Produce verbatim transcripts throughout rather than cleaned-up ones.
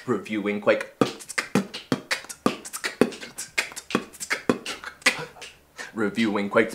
Reviewing Quake. Reviewing Quake.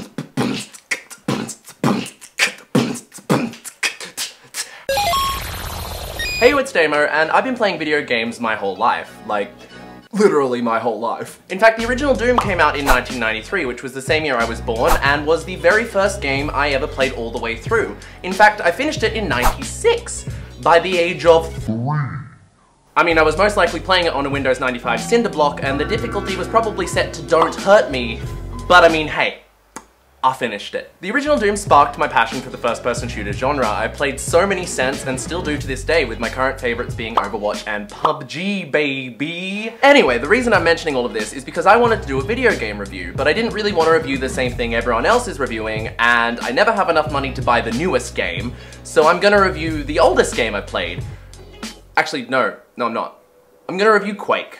Hey, it's Damo, and I've been playing video games my whole life. Like, literally my whole life. In fact, the original Doom came out in nineteen ninety-three, which was the same year I was born, and was the very first game I ever played all the way through. In fact, I finished it in ninety-six, by the age of three. I mean, I was most likely playing it on a Windows ninety-five cinder block, and the difficulty was probably set to Don't Hurt Me, but I mean, hey, I finished it. The original Doom sparked my passion for the first-person shooter genre. I played so many since, and still do to this day, with my current favorites being Overwatch and P U B G, baby. Anyway, the reason I'm mentioning all of this is because I wanted to do a video game review, but I didn't really want to review the same thing everyone else is reviewing, and I never have enough money to buy the newest game, so I'm gonna review the oldest game I've played. Actually, no, no I'm not. I'm gonna review Quake.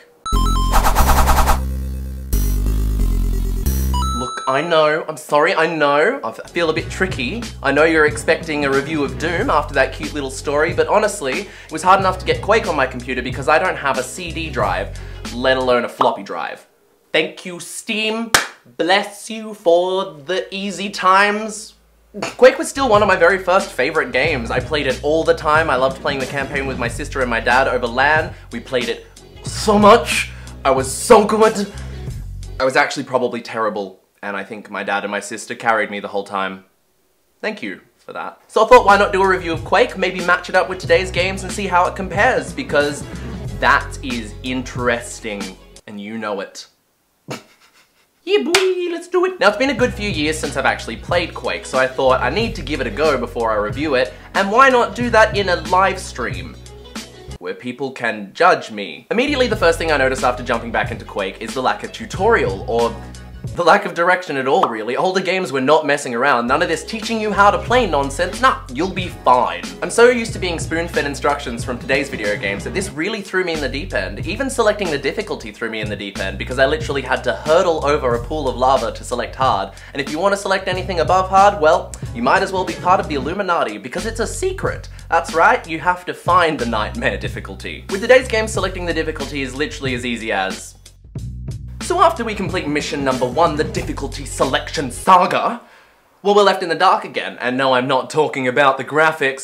Look, I know, I'm sorry, I know, I feel a bit tricky. I know you're expecting a review of Doom after that cute little story, but honestly, it was hard enough to get Quake on my computer because I don't have a C D drive, let alone a floppy drive. Thank you, Steam. Bless you for the easy times. Quake was still one of my very first favorite games. I played it all the time. I loved playing the campaign with my sister and my dad over LAN. We played it so much. I was so good. I was actually probably terrible, and I think my dad and my sister carried me the whole time. Thank you for that. So I thought, why not do a review of Quake, maybe match it up with today's games and see how it compares, because that is interesting, and you know it. Yeah boy, let's do it! Now, it's been a good few years since I've actually played Quake, so I thought I need to give it a go before I review it, and why not do that in a live stream, where people can judge me. Immediately, the first thing I noticed after jumping back into Quake is the lack of tutorial, or the lack of direction at all, really. Older games were not messing around. None of this teaching you how to play nonsense. Nah, you'll be fine. I'm so used to being spoon-fed instructions from today's video games that this really threw me in the deep end. Even selecting the difficulty threw me in the deep end because I literally had to hurdle over a pool of lava to select hard. And if you want to select anything above hard, well, you might as well be part of the Illuminati because it's a secret. That's right, you have to find the nightmare difficulty. With today's game, selecting the difficulty is literally as easy as... So after we complete mission number one, the difficulty selection saga, well, we're left in the dark again. And no, I'm not talking about the graphics.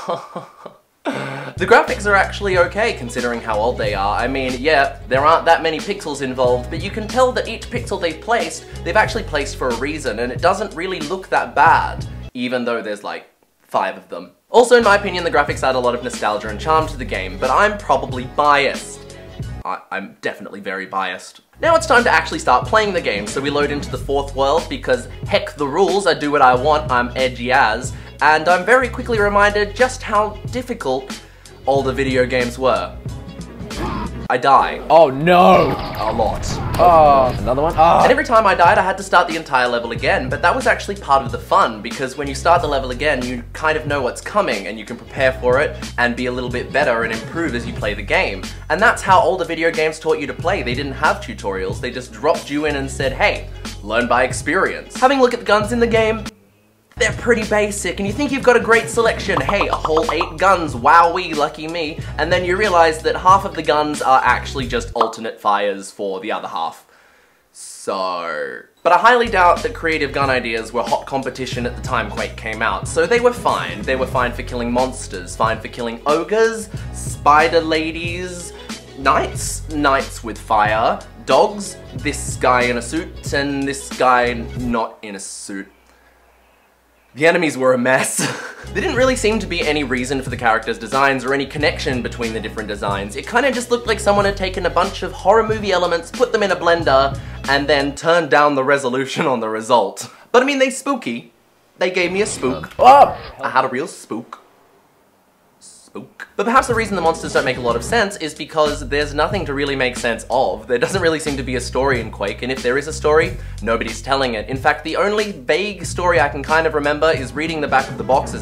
The graphics are actually okay considering how old they are. I mean, yeah, there aren't that many pixels involved, but you can tell that each pixel they've placed, they've actually placed for a reason, and it doesn't really look that bad, even though there's like five of them. Also, in my opinion, the graphics add a lot of nostalgia and charm to the game, but I'm probably biased. I I'm definitely very biased. Now it's time to actually start playing the game, so we load into the fourth world because heck the rules, I do what I want, I'm edgy as, and I'm very quickly reminded just how difficult older video games were. I die. Oh no! A lot. Oh, another one? Oh. And every time I died, I had to start the entire level again, but that was actually part of the fun, because when you start the level again, you kind of know what's coming, and you can prepare for it, and be a little bit better and improve as you play the game. And that's how older video games taught you to play. They didn't have tutorials, they just dropped you in and said, hey, learn by experience. Having a look at the guns in the game, they're pretty basic, and you think you've got a great selection. Hey, a whole eight guns, wowee, lucky me. And then you realize that half of the guns are actually just alternate fires for the other half. So... But I highly doubt that creative gun ideas were hot competition at the time Quake came out, so they were fine. They were fine for killing monsters, fine for killing ogres, spider ladies, knights, knights with fire, dogs, this guy in a suit, and this guy not in a suit. The enemies were a mess. There didn't really seem to be any reason for the characters' designs or any connection between the different designs. It kind of just looked like someone had taken a bunch of horror movie elements, put them in a blender, and then turned down the resolution on the result. But I mean, they spooky. They gave me a spook. Oh! I had a real spook. Spook. But perhaps the reason the monsters don't make a lot of sense is because there's nothing to really make sense of. There doesn't really seem to be a story in Quake, and if there is a story, nobody's telling it. In fact, the only vague story I can kind of remember is reading the back of the box as a kid, and it says you crash landed on an alien planet.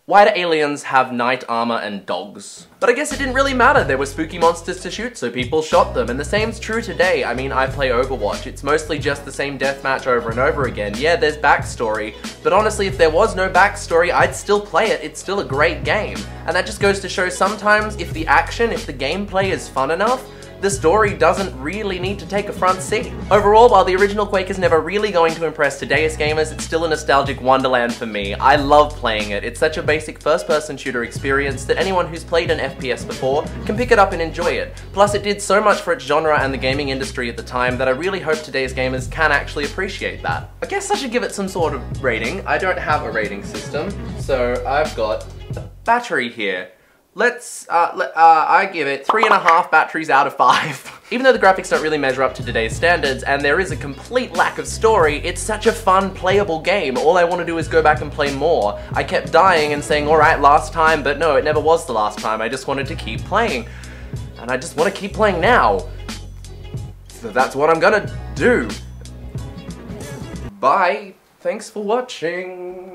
Why do aliens have knight armor and dogs? But I guess it didn't really matter, there were spooky monsters to shoot, so people shot them, and the same's true today. I mean, I play Overwatch, it's mostly just the same deathmatch over and over again. Yeah, there's backstory, but honestly, if there was no backstory, I'd still play it, it's still a great game. And that just goes to show sometimes, if the action, if the gameplay is fun enough, the story doesn't really need to take a front seat. Overall, while the original Quake is never really going to impress today's gamers, it's still a nostalgic wonderland for me. I love playing it. It's such a basic first-person shooter experience that anyone who's played an F P S before can pick it up and enjoy it. Plus, it did so much for its genre and the gaming industry at the time that I really hope today's gamers can actually appreciate that. I guess I should give it some sort of rating. I don't have a rating system, so I've got a battery here. Let's, uh, let, uh, I give it three and a half batteries out of five. Even though the graphics don't really measure up to today's standards, and there is a complete lack of story, it's such a fun, playable game. All I want to do is go back and play more. I kept dying and saying, alright, last time, but no, it never was the last time. I just wanted to keep playing. And I just want to keep playing now. So that's what I'm gonna do. Bye. Thanks for watching.